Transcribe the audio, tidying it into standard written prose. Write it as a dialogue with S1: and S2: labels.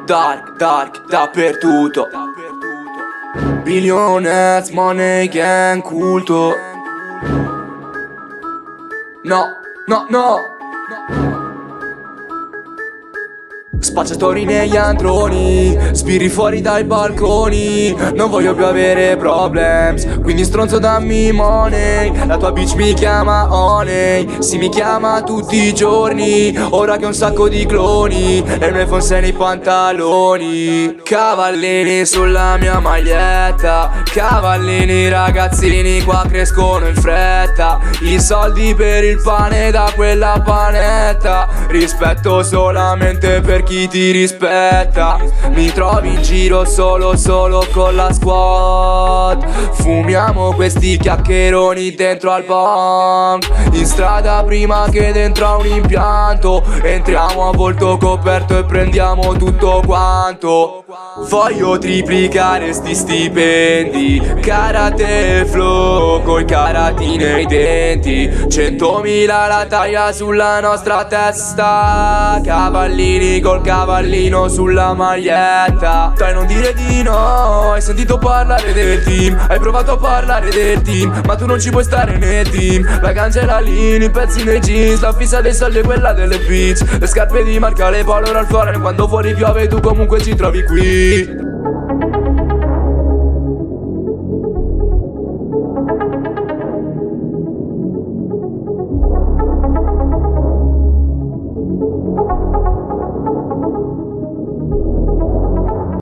S1: dark, dappertutto. Billionaires, money, gang, culto. No. Spacciatori negli androni, spiri fuori dai balconi. Non voglio più avere problems, quindi stronzo dammi money. La tua bitch mi chiama Honey, sì mi chiama tutti i giorni. Ora che ho un sacco di cloni e noi fonse nei pantaloni. Cavallini sulla mia maglietta, cavallini ragazzini qua crescono in fretta. I soldi per il pane da quella panetta, rispetto solamente per chi ti rispetta. Mi trovi in giro solo con la squad. Fumiamo questi chiacchieroni dentro al bunk. In strada prima che dentro a un impianto. Entriamo a volto coperto e prendiamo tutto quanto. Voglio triplicare sti stipendi, karate flow coi karati nei denti. 100.000 la taglia sulla nostra testa, cavallini col cavallino sulla maglietta. Dai non dire di no, hai sentito parlare del team, hai provato a parlare del team, ma tu non ci puoi stare nel team. La ganja e la lean, i pezzi nei jeans, la fissa dei soldi è quella delle beach. Le scarpe di marca, le Polo Ralph Lauren, quando fuori piove tu comunque ci trovi qui.